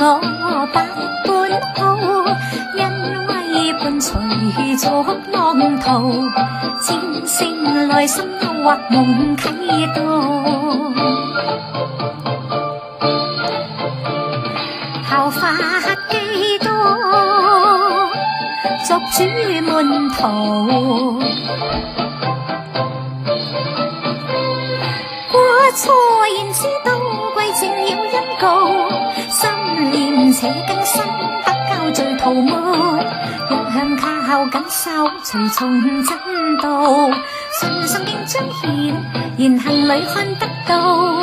我百般好，因為伴隨逐浪濤，戰勝內心憂惑夢啟導。效法基督，作主門徒。過錯言之都歸正要因告，心念且更新得交罪塗抹。若向靠緊守隨從真道，信心經彰顯，言行裏看得到。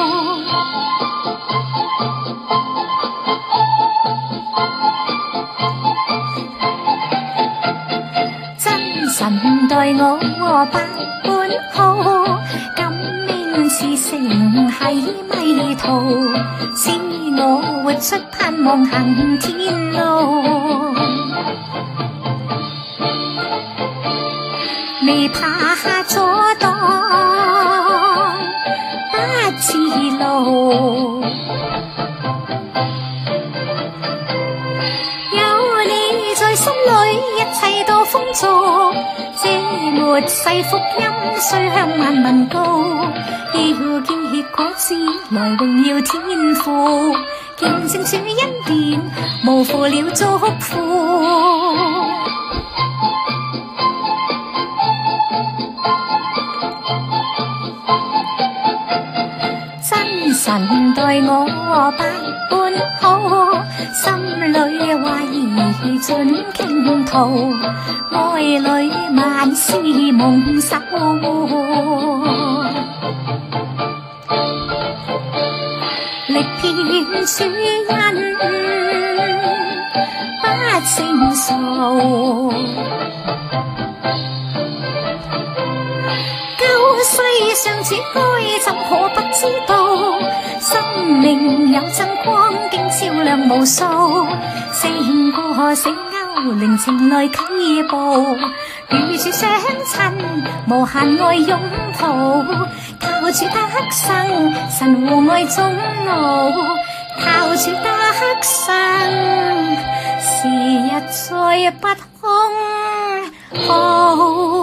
神待我百般好，感銘是成喺迷途，使我活出盼望行天路。未怕阻擋不知路，有你在心裏，一切都豐足。末世福音須向萬民告，要見結果子來榮耀天父，見證主恩典，無負了祝福。真神待我百般好，心裏懷疑盡傾吐，愛裏萬事蒙守護，力遍主恩不勝數，救世上主該怎可不知道，生命有真光經照亮無數，勝過死勾靈情內啟步，與主相親無限愛擁抱，靠主得生神護愛中路，靠主得生時日再不空耗。